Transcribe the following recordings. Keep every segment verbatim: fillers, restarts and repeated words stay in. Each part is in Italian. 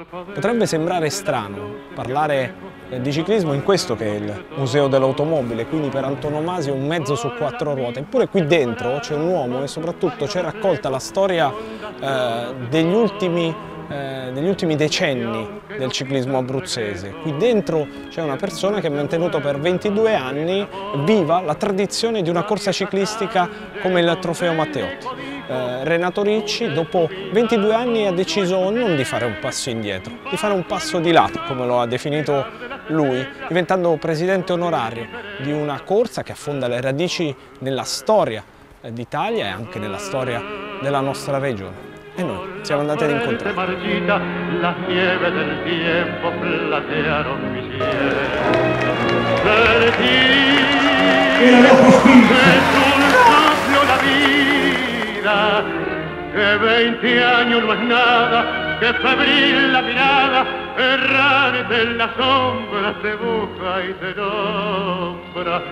Potrebbe sembrare strano parlare di ciclismo in questo che è il Museo dell'Automobile, quindi per antonomasia un mezzo su quattro ruote, eppure qui dentro c'è un uomo e soprattutto c'è raccolta la storia eh, degli ultimi Eh, degli ultimi decenni del ciclismo abruzzese. Qui dentro c'è una persona che ha mantenuto per ventidue anni viva la tradizione di una corsa ciclistica come il Trofeo Matteotti. Eh, Renato Ricci dopo ventidue anni ha deciso non di fare un passo indietro, di fare un passo di lato, come lo ha definito lui, diventando presidente onorario di una corsa che affonda le radici nella storia d'Italia e anche nella storia della nostra regione. E noi siamo andati ad incontrare. La nieve del tiempo platearon mi cielo. Per ti es un soplo la vida, que veinte años no es nada, que febril la mirada, errante en las sombras te busca y te nombra.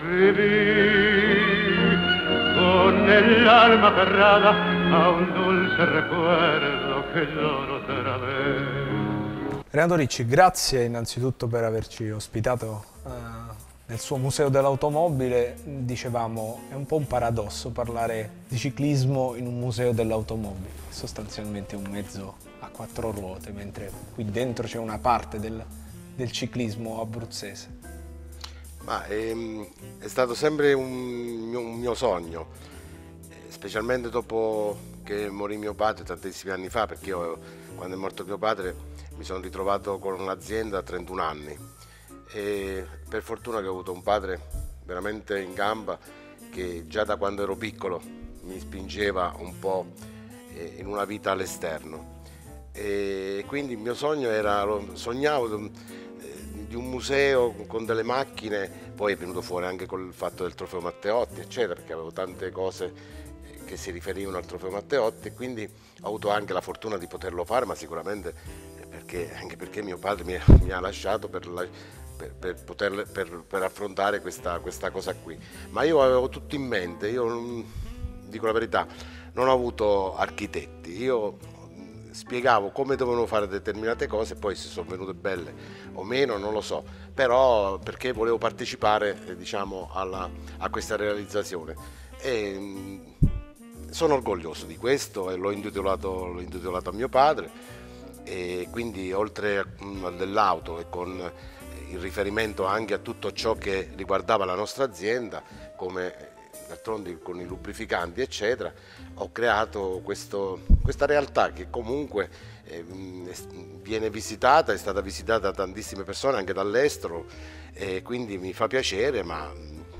Viví con el alma aferrada a un dulce recuerdo che lloro otra vez. Renato Ricci, grazie innanzitutto per averci ospitato eh, nel suo Museo dell'Automobile. Dicevamo, è un po' un paradosso parlare di ciclismo in un museo dell'automobile, sostanzialmente un mezzo a quattro ruote, mentre qui dentro c'è una parte del, del ciclismo abruzzese. Ma è, è stato sempre un mio, un mio sogno, specialmente dopo che morì mio padre tantissimi anni fa, perché io quando è morto mio padre mi sono ritrovato con un'azienda a trentuno anni e per fortuna che ho avuto un padre veramente in gamba che già da quando ero piccolo mi spingeva un po' in una vita all'esterno e quindi il mio sogno era, sognavo di un museo con delle macchine, poi è venuto fuori anche col fatto del Trofeo Matteotti eccetera, perché avevo tante cose che si riferivano al Trofeo Matteotti e quindi ho avuto anche la fortuna di poterlo fare, ma sicuramente perché, anche perché mio padre mi, mi ha lasciato per, la, per, per, poter, per, per affrontare questa, questa cosa qui. Ma io avevo tutto in mente, io dico la verità, non ho avuto architetti, io spiegavo come dovevano fare determinate cose, poi se sono venute belle o meno non lo so, però perché volevo partecipare eh, diciamo alla, a questa realizzazione e mh, sono orgoglioso di questo e l'ho intitolato, l'ho intitolato a mio padre e quindi oltre all'auto e con il riferimento anche a tutto ciò che riguardava la nostra azienda come d'altronde con i lubrificanti eccetera, ho creato questo, questa realtà che comunque eh, viene visitata, è stata visitata da tantissime persone anche dall'estero e quindi mi fa piacere, ma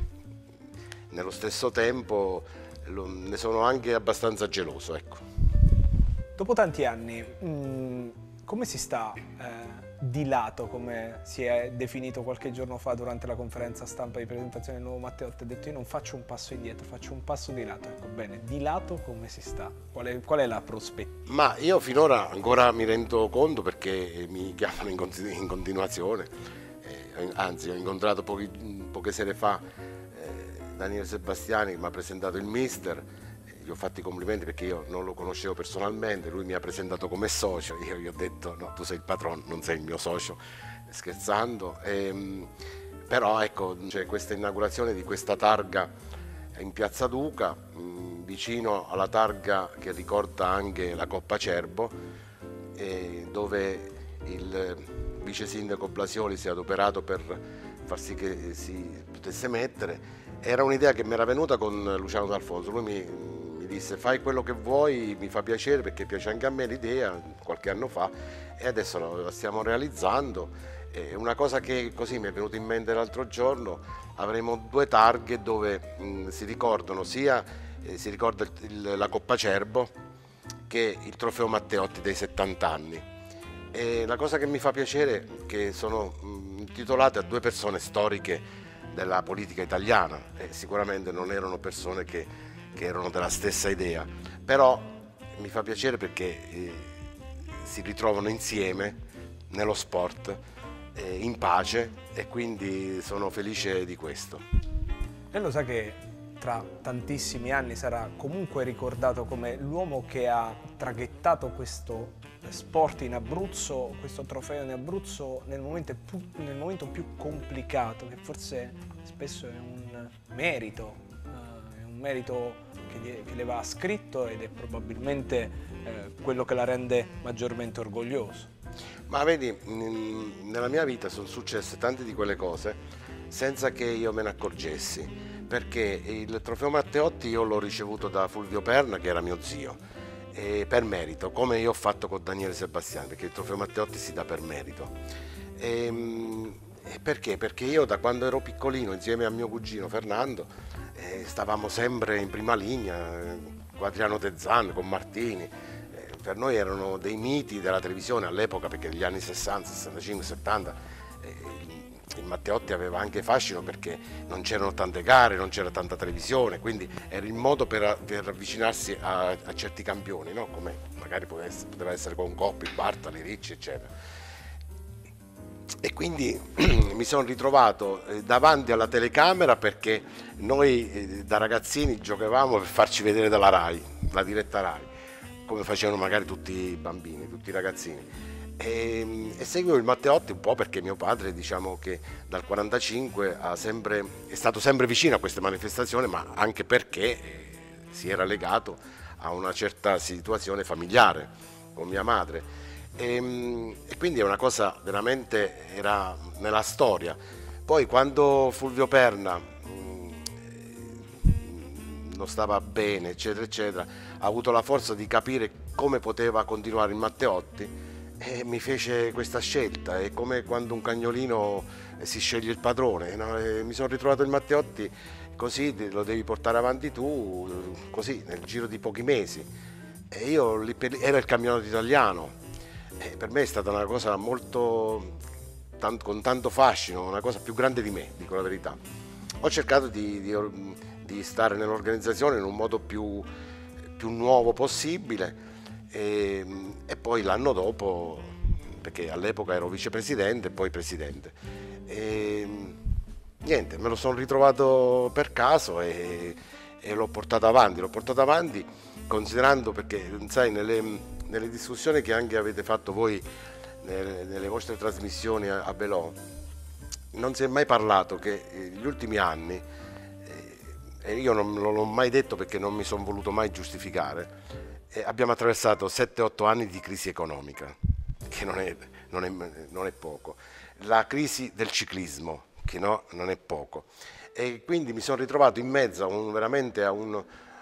nello stesso tempo lo, ne sono anche abbastanza geloso, ecco. Dopo tanti anni, mh, come si sta eh, di lato, come si è definito qualche giorno fa durante la conferenza stampa di presentazione del nuovo Matteotti? Ha detto io non faccio un passo indietro, faccio un passo di lato. Ecco, bene, di lato come si sta? Qual è, qual è la prospettiva? Ma io finora ancora mi rendo conto perché mi chiamano in, continu in continuazione, eh, anzi ho incontrato pochi, poche sere fa eh, Daniele Sebastiani che mi ha presentato il mister. Gli ho fatto i complimenti perché io non lo conoscevo personalmente, lui mi ha presentato come socio, io gli ho detto no, tu sei il patrono, non sei il mio socio, scherzando, e, però ecco c'è questa inaugurazione di questa targa in Piazza Duca, mh, vicino alla targa che ricorda anche la Coppa Cerbo, e dove il vice sindaco Blasioli si è adoperato per far sì che si potesse mettere. Era un'idea che mi era venuta con Luciano D'Alfonso, lui mi disse fai quello che vuoi, mi fa piacere perché piace anche a me l'idea qualche anno fa e adesso la stiamo realizzando. È una cosa che così mi è venuta in mente l'altro giorno, avremo due targhe dove mh, si ricordano sia eh, si ricorda il, la Coppa Cerbo che il Trofeo Matteotti dei settanta anni e la cosa che mi fa piacere è che sono mh, intitolate a due persone storiche della politica italiana e sicuramente non erano persone che che erano della stessa idea, però mi fa piacere perché eh, si ritrovano insieme nello sport, eh, in pace e quindi sono felice di questo. E lo sa che tra tantissimi anni sarà comunque ricordato come l'uomo che ha traghettato questo sport in Abruzzo, questo trofeo in Abruzzo nel momento più, nel momento più complicato, che forse spesso è un merito, eh, è un merito che, gli, che le va scritto ed è probabilmente eh, quello che la rende maggiormente orgoglioso. Ma vedi, nella mia vita sono successe tante di quelle cose senza che io me ne accorgessi, perché il trofeo Matteotti io l'ho ricevuto da Fulvio Perna, che era mio zio, e per merito, come io ho fatto con Daniele Sebastiani, perché il trofeo Matteotti si dà per merito. E, e perché? Perché io da quando ero piccolino, insieme a mio cugino Fernando, eh, stavamo sempre in prima linea, eh, con Adriano Tezzan, con Martini. Eh, per noi erano dei miti della televisione all'epoca, perché negli anni sessanta, sessantacinque, settanta eh, il Matteotti aveva anche fascino perché non c'erano tante gare, non c'era tanta televisione, quindi era il modo per, per avvicinarsi a, a certi campioni, no? Come magari poteva essere, poteva essere con Coppi, Bartali, Ricci, eccetera. E quindi mi sono ritrovato davanti alla telecamera perché noi da ragazzini giocavamo per farci vedere dalla Rai, la diretta Rai, come facevano magari tutti i bambini, tutti i ragazzini. E, e seguivo il Matteotti un po' perché mio padre, diciamo che dal quarantacinque ha sempre, è stato sempre vicino a queste manifestazioni, ma anche perché eh, si era legato a una certa situazione familiare con mia madre. E, e quindi è una cosa veramente, era nella storia. Poi quando Fulvio Perna mh, non stava bene, eccetera, eccetera, ha avuto la forza di capire come poteva continuare il Matteotti, e mi fece questa scelta. È come quando un cagnolino si sceglie il padrone, no? Mi sono ritrovato il Matteotti così, lo devi portare avanti tu, così nel giro di pochi mesi, e io lì per lì, era il campionato italiano, e per me è stata una cosa molto tanto, con tanto fascino, una cosa più grande di me, dico la verità. Ho cercato di, di, di stare nell'organizzazione in un modo più, più nuovo possibile. E, e poi l'anno dopo, perché all'epoca ero vicepresidente e poi presidente, e, niente, me lo sono ritrovato per caso e, e l'ho portato avanti, l'ho portato avanti considerando, perché sai, nelle, nelle discussioni che anche avete fatto voi nelle, nelle vostre trasmissioni a, a Belò, non si è mai parlato che gli ultimi anni, e io non l'ho mai detto perché non mi sono voluto mai giustificare, Eh, abbiamo attraversato sette otto anni di crisi economica, che non è, non, è, non è poco, la crisi del ciclismo, che no, non è poco, e quindi mi sono ritrovato in mezzo a un, veramente a un,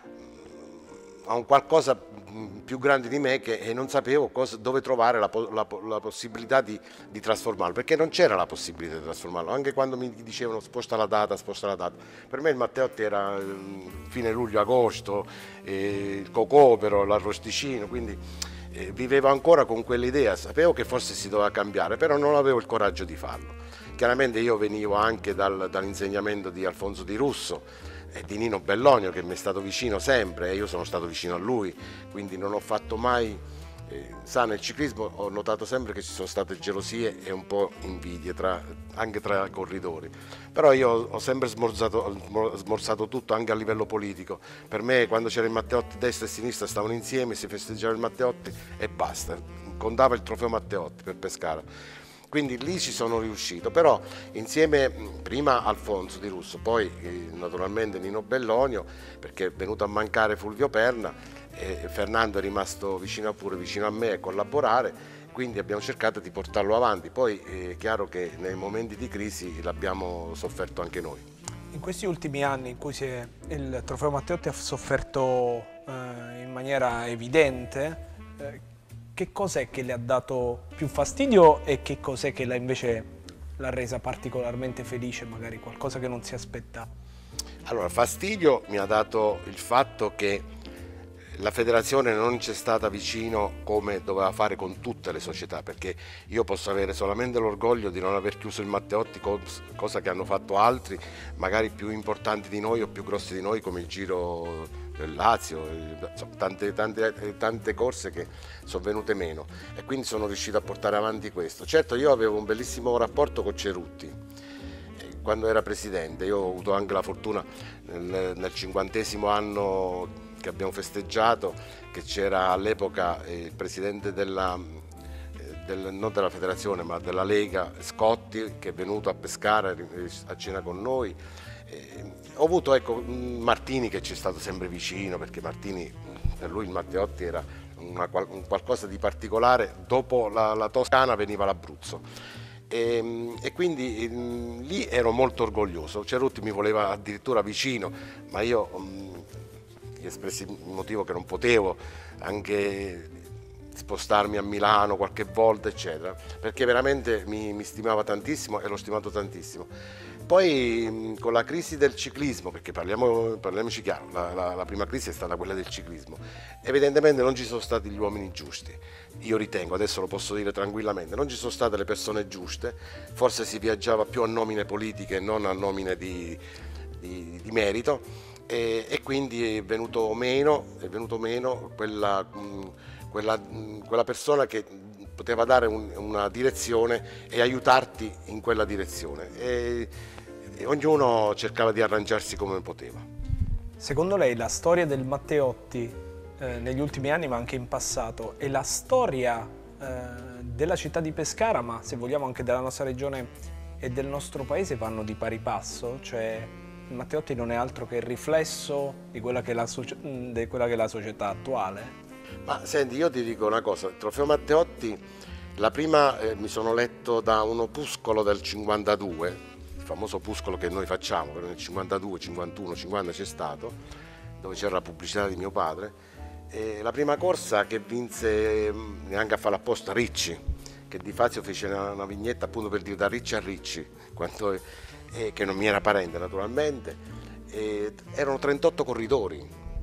a un qualcosa più grande di me, che e non sapevo cosa, dove trovare la, la, la possibilità di, di trasformarlo, perché non c'era la possibilità di trasformarlo, anche quando mi dicevano sposta la data, sposta la data. Per me il Matteotti era fine luglio-agosto, eh, il cocopero, l'arrosticino, quindi eh, vivevo ancora con quell'idea, sapevo che forse si doveva cambiare, però non avevo il coraggio di farlo. Chiaramente io venivo anche dal, dall'insegnamento di Alfonso Di Russo e di Nino Bellonio, che mi è stato vicino sempre, e io sono stato vicino a lui, quindi non ho fatto mai, eh, sa, nel ciclismo ho notato sempre che ci sono state gelosie e un po' invidie tra, anche tra corridori, però io ho sempre smorzato, smorzato tutto anche a livello politico. Per me quando c'era il Matteotti, destra e sinistra stavano insieme, si festeggiava il Matteotti e basta, contava il trofeo Matteotti per Pescara. Quindi lì ci sono riuscito, però insieme prima Alfonso Di Russo, poi eh, naturalmente Nino Bellonio, perché è venuto a mancare Fulvio Perna, e Fernando è rimasto vicino, pure vicino a me a collaborare, quindi abbiamo cercato di portarlo avanti. Poi è chiaro che nei momenti di crisi l'abbiamo sofferto anche noi. In questi ultimi anni in cui si è, il trofeo Matteotti ha sofferto eh, in maniera evidente, eh, che cos'è che le ha dato più fastidio e che cos'è che l'ha invece l'ha resa particolarmente felice, magari qualcosa che non si aspettava? Allora, fastidio mi ha dato il fatto che la federazione non c'è stata vicino come doveva fare con tutte le società, perché io posso avere solamente l'orgoglio di non aver chiuso il Matteotti, cosa che hanno fatto altri, magari più importanti di noi o più grossi di noi, come il Giro del Lazio, tante, tante, tante corse che sono venute meno, e quindi sono riuscito a portare avanti questo. Certo, io avevo un bellissimo rapporto con Cerutti quando era presidente, io ho avuto anche la fortuna nel, nel cinquantesimo anno perché abbiamo festeggiato che c'era all'epoca il presidente della, del, non della federazione ma della Lega, Scotti, che è venuto a Pescara a cena con noi. Eh, ho avuto ecco, Martini, che ci è stato sempre vicino, perché Martini, per lui il Matteotti era una, un qualcosa di particolare. Dopo la, la Toscana veniva l'Abruzzo. E, e quindi mh, lì ero molto orgoglioso. Cerutti mi voleva addirittura vicino, ma io mh, gli espressi il motivo che non potevo anche spostarmi a Milano qualche volta, eccetera, perché veramente mi, mi stimava tantissimo e l'ho stimato tantissimo. Poi mh, con la crisi del ciclismo, perché parliamo, parliamoci chiaro, la, la, la prima crisi è stata quella del ciclismo, evidentemente non ci sono stati gli uomini giusti. Io ritengo, adesso lo posso dire tranquillamente, non ci sono state le persone giuste, forse si viaggiava più a nomine politiche e non a nomine di, di, di merito, e, e quindi è venuto meno, è venuto meno quella, quella, quella persona che poteva dare un, una direzione e aiutarti in quella direzione, e, e ognuno cercava di arrangiarsi come poteva. Secondo lei la storia del Matteotti Eh, negli ultimi anni ma anche in passato è la storia eh, della città di Pescara, ma se vogliamo anche della nostra regione e del nostro paese, vanno di pari passo? Cioè il Matteotti non è altro che il riflesso di quella che è la, di quella che è la società attuale? Ma senti, io ti dico una cosa, il trofeo Matteotti, la prima eh, mi sono letto da un opuscolo del cinquantadue, il famoso opuscolo che noi facciamo, che nel cinquantadue, cinquantuno, cinquanta c'è stato, dove c'era la pubblicità di mio padre. E la prima corsa che vinse, neanche a farla apposta, Ricci, che di Fazio fece una, una vignetta appunto per dire da Ricci a Ricci, quando, eh, che non mi era parente naturalmente, e erano trentotto corridori.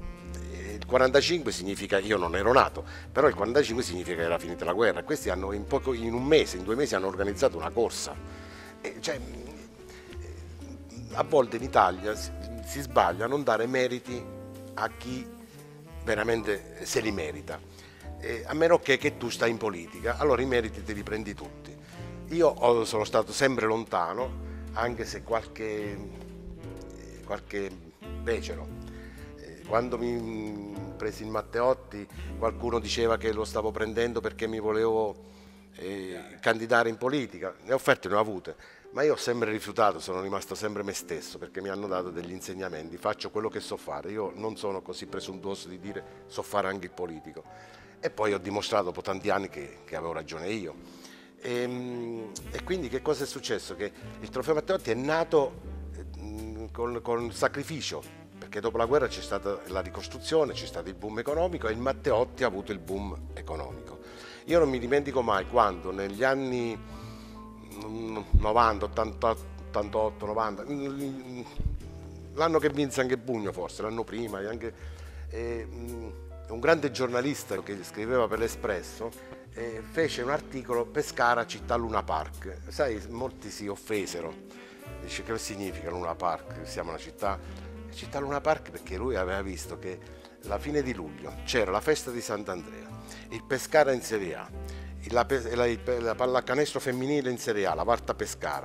E il quarantacinque significa, io non ero nato, però il quarantacinque significa che era finita la guerra. Questi hanno in, poco, in un mese, in due mesi hanno organizzato una corsa. E cioè, a volte in Italia si, si sbaglia a non dare meriti a chi veramente se li merita, eh, a meno che, che tu stai in politica, allora i meriti te li prendi tutti. Io ho, sono stato sempre lontano, anche se qualche, qualche becero. Eh, quando mi presi il Matteotti qualcuno diceva che lo stavo prendendo perché mi volevo eh, candidare in politica, ne ho offerte, ne ho avute, ma io ho sempre rifiutato, sono rimasto sempre me stesso, perché mi hanno dato degli insegnamenti, faccio quello che so fare, io non sono così presuntuoso di dire so fare anche il politico. E poi ho dimostrato dopo tanti anni che, che avevo ragione io. E, e quindi che cosa è successo? Che il trofeo Matteotti è nato con, con sacrificio, perché dopo la guerra c'è stata la ricostruzione, c'è stato il boom economico e il Matteotti ha avuto il boom economico. Io non mi dimentico mai quando negli anni novanta, ottantotto, novanta, l'anno che vinse anche Bugno forse, l'anno prima, anche, eh, un grande giornalista che scriveva per l'Espresso eh, fece un articolo Pescara città Luna Park. Sai, molti si offesero, dice che significa Luna Park, siamo una città, città Luna Park, perché lui aveva visto che la fine di luglio c'era la festa di Sant'Andrea, il Pescara in Serie A, La, la, la pallacanestro femminile in Serie A, la Varta Pescara,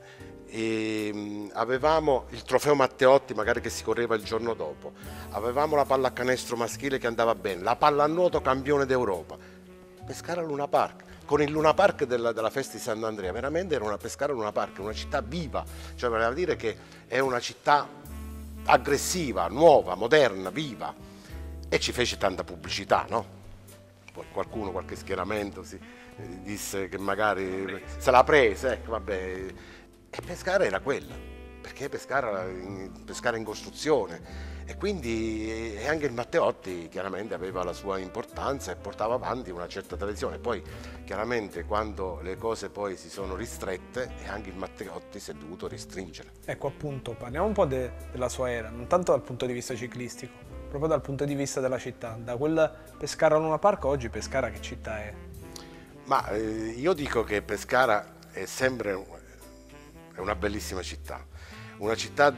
e, mh, avevamo il trofeo Matteotti magari che si correva il giorno dopo, avevamo la pallacanestro maschile che andava bene, la pallanuoto campione d'Europa. Pescara Luna Park, con il Luna Park della, della festa di Sant'Andrea, veramente era una Pescara Luna Park, una città viva, cioè voleva dire che è una città aggressiva, nuova, moderna, viva, e ci fece tanta pubblicità, no? Poi qualcuno, qualche schieramento si eh, disse che magari se l'ha presa, ecco, vabbè. E Pescara era quella, perché Pescara in, Pescara in costruzione, e quindi e anche il Matteotti chiaramente aveva la sua importanza e portava avanti una certa tradizione. Poi chiaramente quando le cose poi si sono ristrette, anche il Matteotti si è dovuto restringere. Ecco, appunto, parliamo un po' de, della sua era, non tanto dal punto di vista ciclistico, proprio dal punto di vista della città. Da quel Pescara Luna Park oggi Pescara che città è? Ma eh, io dico che Pescara è sempre è una bellissima città, una città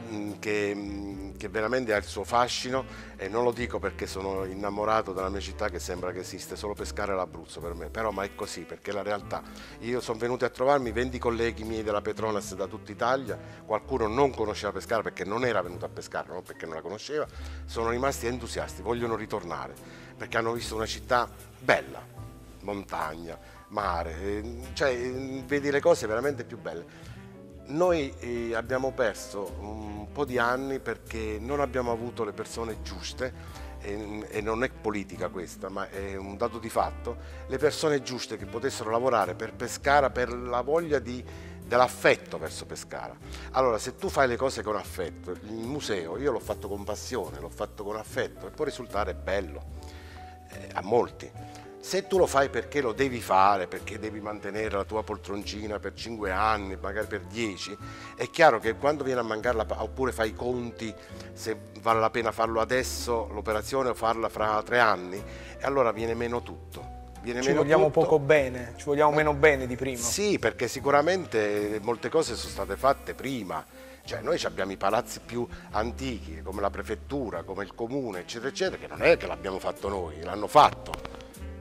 che, che veramente ha il suo fascino, e non lo dico perché sono innamorato della mia città, che sembra che esiste solo Pescara e l'Abruzzo per me, però ma è così, perché è la realtà. Io sono venuto a trovarmi venti colleghi miei della Petronas da tutta Italia, qualcuno non conosceva Pescara perché non era venuto a Pescara, non perché non la conosceva, sono rimasti entusiasti, vogliono ritornare, perché hanno visto una città bella, montagna, mare, cioè vedi le cose veramente più belle. Noi eh, abbiamo perso un po' di anni perché non abbiamo avuto le persone giuste, e, e non è politica questa, ma è un dato di fatto, le persone giuste che potessero lavorare per Pescara, per la voglia di, dell'affetto verso Pescara. Allora, se tu fai le cose con affetto, il museo io l'ho fatto con passione, l'ho fatto con affetto e può risultare bello eh, a molti. Se tu lo fai perché lo devi fare, perché devi mantenere la tua poltroncina per cinque anni, magari per dieci, è chiaro che quando viene a mancare la, oppure fai i conti se vale la pena farlo adesso l'operazione o farla fra tre anni, e allora viene meno tutto. Viene ci meno vogliamo tutto. Poco bene, ci vogliamo meno bene di prima. Sì, perché sicuramente molte cose sono state fatte prima. Cioè noi abbiamo i palazzi più antichi, come la prefettura, come il comune, eccetera, eccetera, che non è che l'abbiamo fatto noi, l'hanno fatto.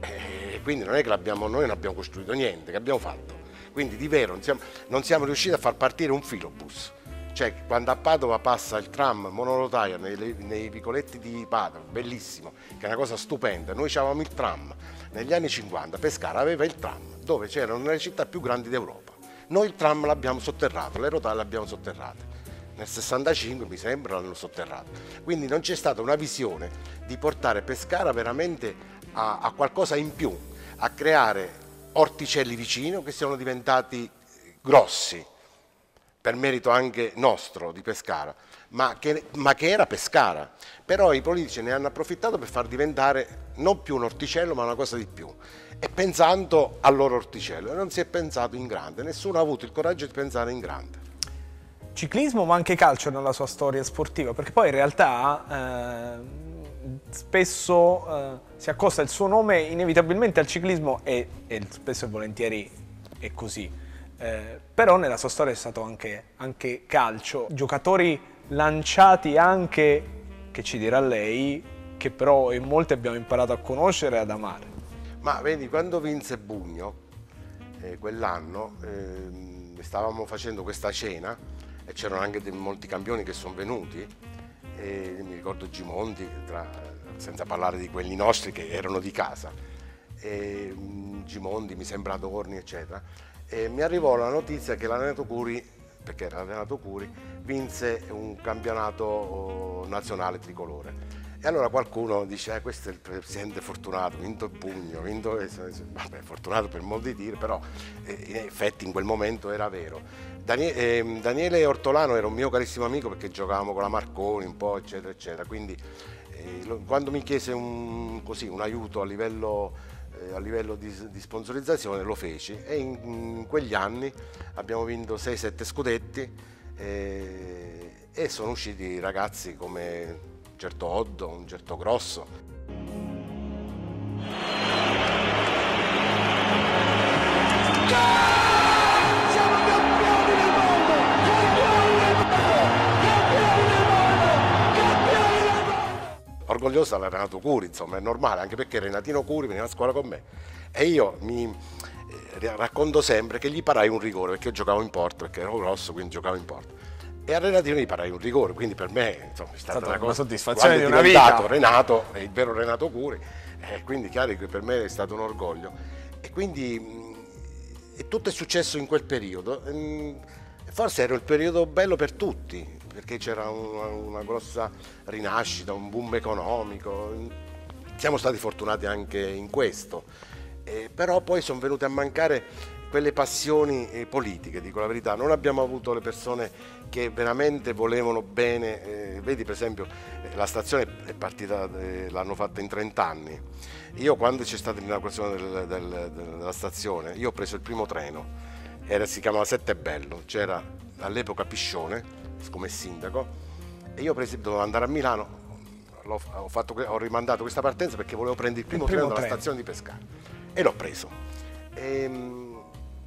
E quindi non è che l'abbiamo, noi non abbiamo costruito niente, che abbiamo fatto? Quindi di vero non siamo, non siamo riusciti a far partire un filobus. Cioè quando a Padova passa il tram monolotaio nei, nei vicoletti di Padova, bellissimo, che è una cosa stupenda, noi avevamo il tram. Negli anni cinquanta Pescara aveva il tram, dove c'erano le città più grandi d'Europa. Noi il tram l'abbiamo sotterrato, le rotaie le abbiamo sotterrate. Nel sessantacinque mi sembra l'hanno sotterrato. Quindi non c'è stata una visione di portare Pescara veramente a, a qualcosa in più, a creare orticelli vicino che siano diventati grossi, per merito anche nostro di Pescara, ma che, ma che era Pescara. Però i politici ne hanno approfittato per far diventare non più un orticello ma una cosa di più, e pensando al loro orticello, non si è pensato in grande, nessuno ha avuto il coraggio di pensare in grande. Ciclismo ma anche calcio nella sua storia sportiva, perché poi in realtà eh, spesso eh, si accosta il suo nome inevitabilmente al ciclismo, e, e spesso e volentieri è così, eh, però nella sua storia è stato anche, anche calcio, giocatori lanciati anche, che ci dirà lei, che però in molti abbiamo imparato a conoscere e ad amare. Ma vedi, quando vinse Bugno eh, quell'anno eh, stavamo facendo questa cena e c'erano anche dei, molti campioni che sono venuti, e mi ricordo Gimondi, tra, senza parlare di quelli nostri che erano di casa, e, Gimondi, mi sembra Adorni, eccetera, e mi arrivò la notizia che l'Arenato Curi, perché era l'Arenato Curi, vinse un campionato nazionale tricolore. E allora qualcuno dice, eh, questo è il presidente fortunato, ha vinto il Pugno, ha vinto... Vabbè, fortunato per molti dire, però eh, in effetti in quel momento era vero. Daniele, eh, Daniele Ortolano era un mio carissimo amico perché giocavamo con la Marconi un po', eccetera, eccetera. Quindi eh, lo, quando mi chiese un, così, un aiuto a livello, eh, a livello di, di sponsorizzazione lo feci, e in, in quegli anni abbiamo vinto sei sette scudetti eh, e sono usciti ragazzi come... un certo Oddo, un certo Grosso. Siamo campioni del mondo! Campioni del mondo! Campioni del mondo! Campioni del mondo! Orgoglioso era Renato Curi, insomma, è normale, anche perché Renatino Curi veniva a scuola con me. E io mi eh, racconto sempre che gli parai un rigore, perché io giocavo in porta, perché ero grosso, quindi giocavo in porta. E a Renatino gli parai un rigore, quindi per me insomma, è stata, stata una, cosa, una soddisfazione di è una diventato vita. Renato, è il vero Renato Curi, eh, quindi chiaro che per me è stato un orgoglio. E quindi mh, e tutto è successo in quel periodo. Mh, forse era il periodo bello per tutti, perché c'era una, una grossa rinascita, un boom economico. Siamo stati fortunati anche in questo, eh, però poi sono venute a mancare quelle passioni eh, politiche, dico la verità. Non abbiamo avuto le persone che veramente volevano bene, eh, vedi per esempio eh, la stazione è partita, eh, l'hanno fatta in trenta anni. Io quando c'è stata l'inaugurazione del, del, della stazione, io ho preso il primo treno, era, si chiamava Settebello, c'era all'epoca Piscione come sindaco, e io presi, dovevo andare a Milano, ho, ho, fatto, ho rimandato questa partenza perché volevo prendere il primo, il primo treno dalla stazione di Pescara, e l'ho preso. E,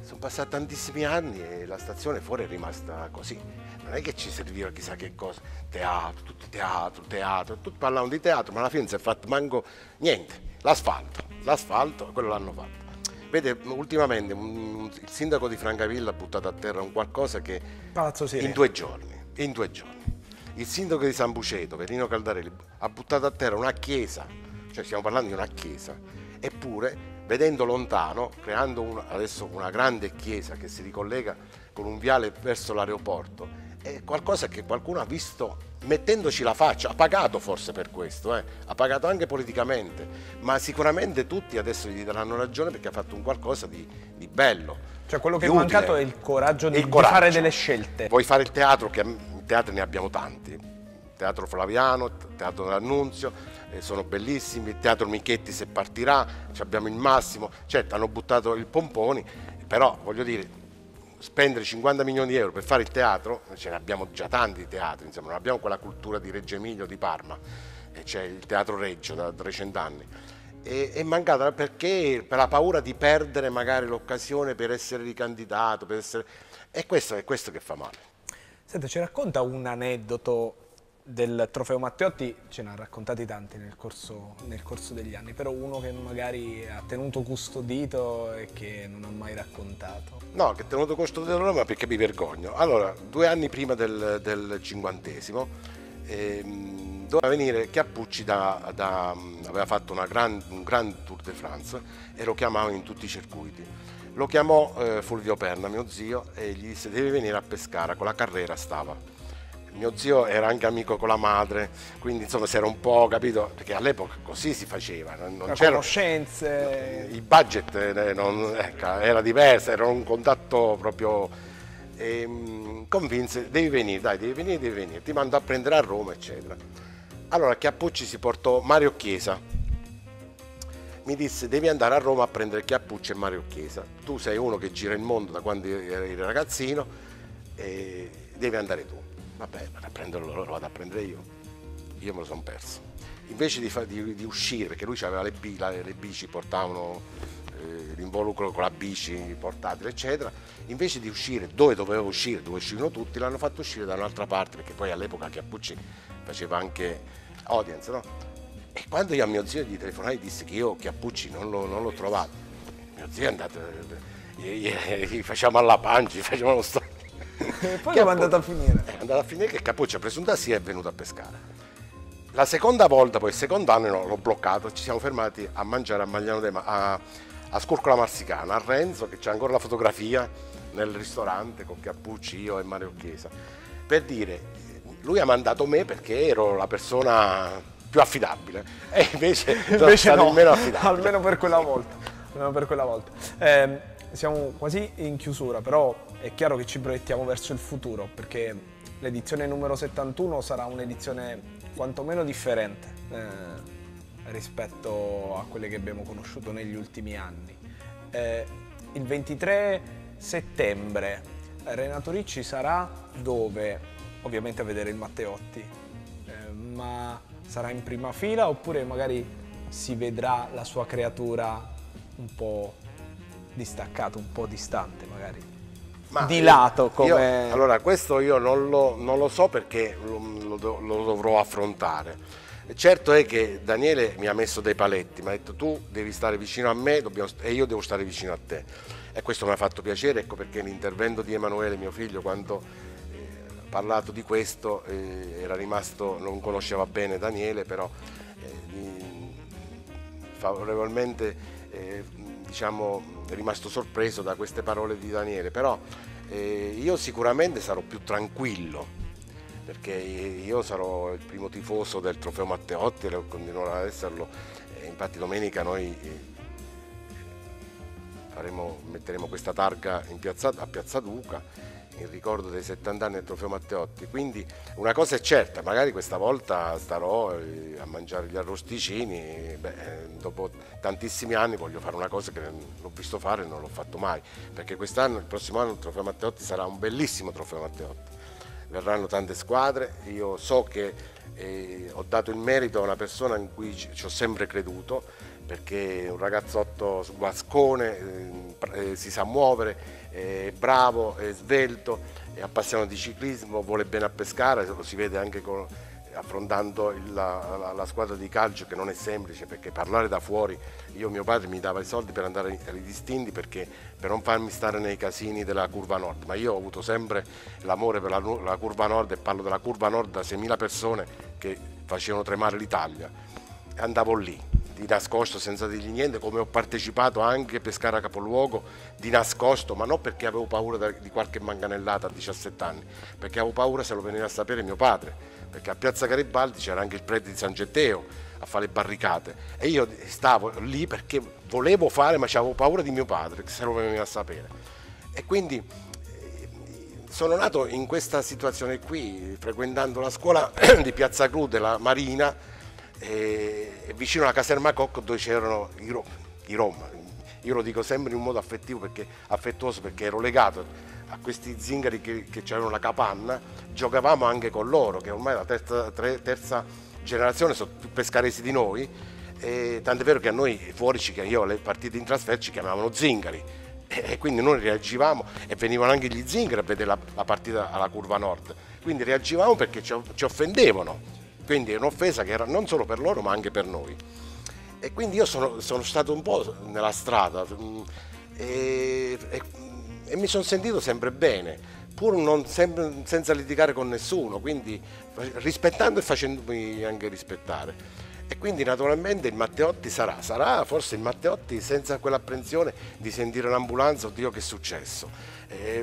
sono passati tantissimi anni e la stazione fuori è rimasta così. Non è che ci serviva chissà che cosa, teatro, tutto teatro, teatro, tutti parlavano di teatro, ma alla fine non si è fatto manco niente, l'asfalto, l'asfalto, quello l'hanno fatto. Vede, ultimamente un, il sindaco di Francavilla ha buttato a terra un qualcosa che Palazzo Sirena. in due giorni, in due giorni. Il sindaco di San Buceto, Perino Caldarelli, ha buttato a terra una chiesa, cioè stiamo parlando di una chiesa, eppure vedendo lontano, creando un, adesso una grande chiesa che si ricollega con un viale verso l'aeroporto, è qualcosa che qualcuno ha visto mettendoci la faccia, ha pagato forse per questo, eh? Ha pagato anche politicamente, ma sicuramente tutti adesso gli daranno ragione perché ha fatto un qualcosa di, di bello. Cioè quello che di è mancato utile. è il coraggio di, Il coraggio. di fare delle scelte. Vuoi fare il teatro, che teatri ne abbiamo tanti, Teatro Flaviano, Teatro dell'Annunzio, eh, sono bellissimi, il Teatro Michetti se partirà, abbiamo il Massimo, certo hanno buttato il pomponi, però voglio dire, spendere cinquanta milioni di euro per fare il teatro, ce ne abbiamo già tanti di teatri, insomma, non abbiamo quella cultura di Reggio Emilia o di Parma, e c'è il Teatro Reggio da trecento anni. E, è mancata perché per la paura di perdere magari l'occasione per essere ricandidato, per essere... e questo è questo che fa male. Senta, ci racconta un aneddoto del Trofeo Matteotti? Ce ne ha raccontati tanti nel corso, nel corso degli anni, però uno che magari ha tenuto custodito e che non ha mai raccontato. No, che tenuto custodito Roma perché mi vergogno. Allora, due anni prima del, del cinquantesimo ehm, doveva venire Chiappucci, da, da, aveva fatto una gran, un gran Tour de France e lo chiamavano in tutti i circuiti. Lo chiamò eh, Fulvio Perna, mio zio, e gli disse devi venire a Pescara, con la Carrera stava. Mio zio era anche amico con la madre, quindi insomma si era un po' capito, perché all'epoca così si faceva, non, non c'era conoscenze, il budget eh, non, ecco, era diverso, era un contatto proprio, e, convinse devi venire, dai devi venire, devi venire, ti mando a prendere a Roma eccetera. Allora Chiappucci si portò Mario Chiesa, mi disse devi andare a Roma a prendere Chiappucci e Mario Chiesa, tu sei uno che gira il mondo da quando eri ragazzino e devi andare tu. Vabbè, vado a prenderlo, lo vado a prendere io. Io me lo sono perso. Invece di, fa, di, di uscire, perché lui aveva le, bi, la, le bici, portavano eh, l'involucro con la bici portatile, eccetera. Invece di uscire dove doveva uscire, dove uscivano tutti, l'hanno fatto uscire da un'altra parte, perché poi all'epoca Chiappucci faceva anche audience, no? E quando io a mio zio gli telefonai e disse che io Chiappucci non l'ho, non l'ho trovato, mio zio è andato, gli, gli, gli facciamo alla pancia, gli facciamo lo storia. E poi dove è andato a finire? È andato a finire che Cappucci ha preso un taxi e è venuto a pescare. La seconda volta, poi il secondo anno no, l'ho bloccato, ci siamo fermati a mangiare a Magliano de Ma, a, a Scurcola Marsicana, a Renzo, che c'è ancora la fotografia nel ristorante con Chiappucci, io e Mario Chiesa, per dire, lui ha mandato me perché ero la persona più affidabile e invece, invece no, il meno affidabile. Almeno per quella volta. Almeno per quella volta. Eh, siamo quasi in chiusura, però è chiaro che ci proiettiamo verso il futuro, perché l'edizione numero settantuno sarà un'edizione quantomeno differente eh, rispetto a quelle che abbiamo conosciuto negli ultimi anni. Eh, il ventitré settembre Renato Ricci sarà dove? Ovviamente a vedere il Matteotti, eh, ma sarà in prima fila oppure magari si vedrà la sua creatura un po' distaccato, un po' distante magari? Ma di lato come... Io, allora questo io non lo, non lo so perché lo, lo, lo dovrò affrontare. Certo è che Daniele mi ha messo dei paletti, mi ha detto tu devi stare vicino a me dobbiamo, e io devo stare vicino a te, e questo mi ha fatto piacere, ecco perché l'intervento di Emanuele, mio figlio, quando eh, ha parlato di questo eh, era rimasto, non conosceva bene Daniele, però eh, favorevolmente eh, diciamo è rimasto sorpreso da queste parole di Daniele, però eh, io sicuramente sarò più tranquillo, perché io sarò il primo tifoso del Trofeo Matteotti e continuerò ad esserlo, eh, infatti domenica noi eh, faremo, metteremo questa targa in piazza, a Piazza Duca in ricordo dei settanta anni del Trofeo Matteotti, quindi una cosa è certa, magari questa volta starò a mangiare gli arrosticini, beh, dopo tantissimi anni voglio fare una cosa che l'ho visto fare e non l'ho fatto mai, perché quest'anno, il prossimo anno il Trofeo Matteotti sarà un bellissimo Trofeo Matteotti, verranno tante squadre, io so che eh, ho dato il merito a una persona in cui ci, ci ho sempre creduto, perché è un ragazzotto guascone, eh, si sa muovere, è bravo, è svelto, è appassionato di ciclismo, vuole bene a pescare, lo si vede anche con, affrontando il, la, la, la squadra di calcio, che non è semplice, perché parlare da fuori, io mio padre mi dava i soldi per andare ai distinti, perché, per non farmi stare nei casini della curva nord, ma io ho avuto sempre l'amore per la, la curva nord, e parlo della curva nord da seimila persone che facevano tremare l'Italia, andavo lì di nascosto senza dirgli niente, come ho partecipato anche a pescare a capoluogo di nascosto, ma non perché avevo paura di qualche manganellata a diciassette anni, perché avevo paura se lo veniva a sapere mio padre, perché a Piazza Garibaldi c'era anche il prete di San Getteo a fare le barricate, e io stavo lì perché volevo fare, ma avevo paura di mio padre se lo veniva a sapere. E quindi sono nato in questa situazione qui, frequentando la scuola di Piazza Cru della Marina, e vicino alla caserma Cocco, dove c'erano i, Rom, i Rom. Io lo dico sempre in un modo affettivo, perché, affettuoso, perché ero legato a questi zingari che, che avevano la capanna, giocavamo anche con loro, che ormai la terza, tre, terza generazione sono più pescaresi di noi, e tant'è vero che a noi fuori, io le partite in trasferta ci chiamavano zingari, e, e quindi noi reagivamo, e venivano anche gli zingari a vedere la, la partita alla curva nord, quindi reagivamo perché ci, ci offendevano. Quindi è un'offesa che era non solo per loro ma anche per noi. E quindi io sono, sono stato un po' nella strada e, e, e mi sono sentito sempre bene, pur non sempre, senza litigare con nessuno, quindi rispettando e facendomi anche rispettare. E quindi naturalmente il Matteotti sarà, sarà forse il Matteotti senza quell'apprensione di sentire l'ambulanza, oddio che è successo, e,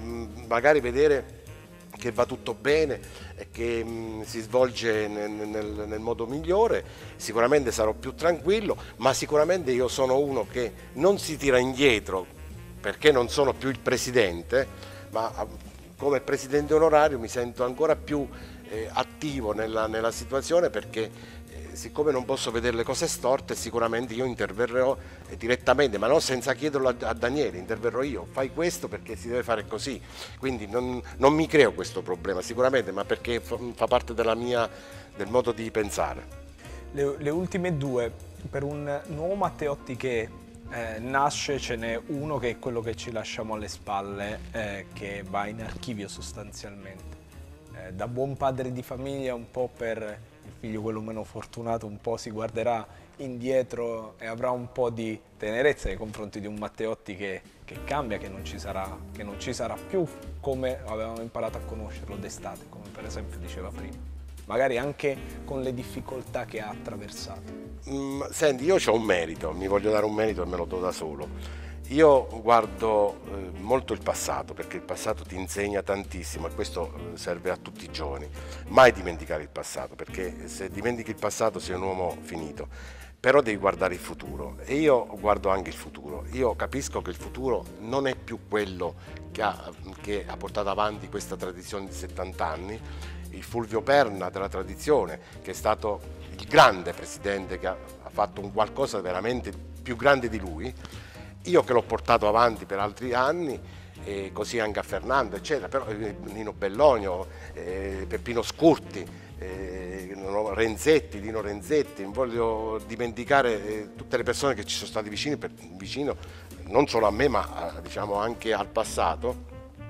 magari vedere che va tutto bene e che mh, si svolge nel, nel, nel modo migliore. Sicuramente sarò più tranquillo, ma sicuramente io sono uno che non si tira indietro perché non sono più il presidente, ma come presidente onorario mi sento ancora più eh, attivo nella, nella situazione, perché siccome non posso vedere le cose storte, sicuramente io interverrò direttamente, ma non senza chiederlo a, a Daniele, interverrò io, fai questo perché si deve fare così, quindi non, non mi creo questo problema sicuramente, ma perché fa, fa parte della mia, del modo di pensare. Le, le ultime due, per un nuovo Matteotti che eh, nasce, ce n'è uno che è quello che ci lasciamo alle spalle, eh, che va in archivio sostanzialmente. Eh, da buon padre di famiglia, un po' per il figlio quello meno fortunato, un po' si guarderà indietro e avrà un po' di tenerezza nei confronti di un Matteotti che, che cambia, che non, ci sarà, che non ci sarà più come avevamo imparato a conoscerlo d'estate, come per esempio diceva prima, magari anche con le difficoltà che ha attraversato. Mm, senti, io ho un merito, mi voglio dare un merito e me lo do da solo. Io guardo eh, molto il passato, perché il passato ti insegna tantissimo, e questo serve a tutti i giovani. Mai dimenticare il passato, perché se dimentichi il passato sei un uomo finito, però devi guardare il futuro, e io guardo anche il futuro. Io capisco che il futuro non è più quello che ha, che ha portato avanti questa tradizione di settanta anni, il Fulvio Perna della tradizione, che è stato il grande presidente che ha, ha fatto un qualcosa veramente più grande di lui. Io che l'ho portato avanti per altri anni, e così anche a Fernando, eccetera, però eh, Nino Bellonio, eh, Peppino Scurti, eh, Renzetti, Dino Renzetti, non voglio dimenticare eh, tutte le persone che ci sono state vicine, per, vicino non solo a me ma a, diciamo anche al passato,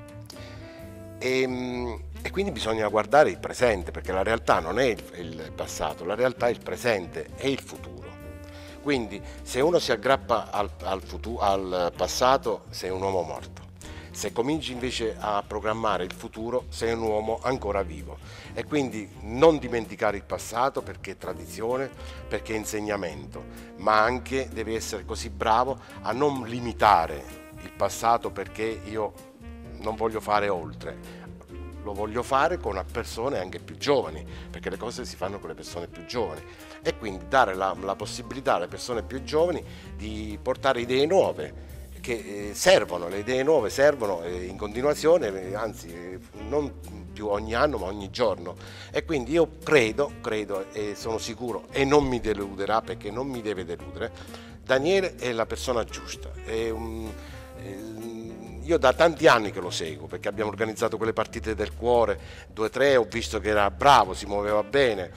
e, e quindi bisogna guardare il presente, perché la realtà non è il, il passato, la realtà è il presente e il futuro. Quindi se uno si aggrappa al, al, futuro, al passato sei un uomo morto, se cominci invece a programmare il futuro sei un uomo ancora vivo. E quindi non dimenticare il passato, perché è tradizione, perché è insegnamento, ma anche devi essere così bravo a non limitare il passato, perché io non voglio fare oltre. Lo voglio fare con persone anche più giovani, perché le cose si fanno con le persone più giovani, e quindi dare la, la possibilità alle persone più giovani di portare idee nuove che eh, servono, le idee nuove servono eh, in continuazione, eh, anzi eh, non più ogni anno ma ogni giorno. E quindi io credo, credo e sono sicuro, e non mi deluderà perché non mi deve deludere, Daniele è la persona giusta. È un, è, io da tanti anni che lo seguo, perché abbiamo organizzato quelle partite del cuore, due tre, ho visto che era bravo, si muoveva bene,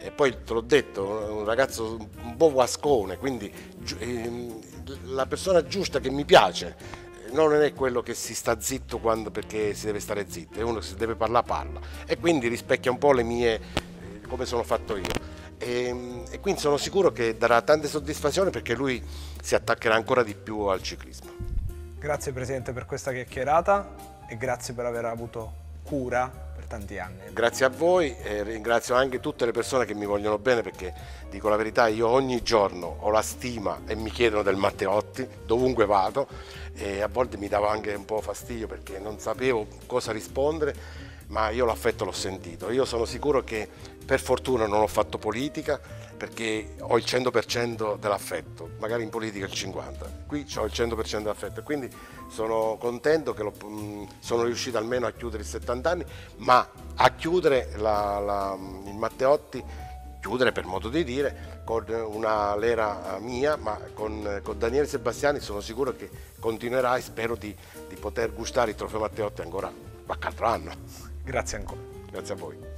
E poi te l'ho detto, un ragazzo un po' guascone, quindi ehm, la persona giusta che mi piace non è quello che si sta zitto quando, perché si deve stare zitto, è uno che se deve parlare parla, e quindi rispecchia un po' le mie, eh, come sono fatto io. E, e quindi sono sicuro che darà tante soddisfazioni, perché lui si attaccherà ancora di più al ciclismo. Grazie Presidente per questa chiacchierata e grazie per aver avuto cura per tanti anni. Grazie a voi e ringrazio anche tutte le persone che mi vogliono bene, perché dico la verità, io ogni giorno ho la stima e mi chiedono del Matteotti dovunque vado, e a volte mi dava anche un po' fastidio perché non sapevo cosa rispondere, ma io l'affetto l'ho sentito. Io sono sicuro che per fortuna non ho fatto politica, perché ho il cento per cento dell'affetto, magari in politica il cinquanta per cento, qui ho il cento per cento dell'affetto, e quindi sono contento che lo, sono riuscito almeno a chiudere i settanta anni, ma a chiudere la, la, il Matteotti, chiudere per modo di dire, con una l'era mia, ma con, con Daniele Sebastiani sono sicuro che continuerà, e spero di, di poter gustare il trofeo Matteotti ancora qualche altro anno. Grazie ancora. Grazie a voi.